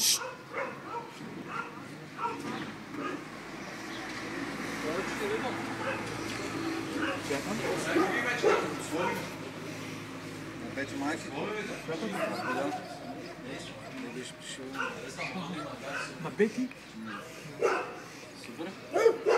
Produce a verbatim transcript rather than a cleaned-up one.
Пети майки? Не беше пришъл. На Бети? Супер.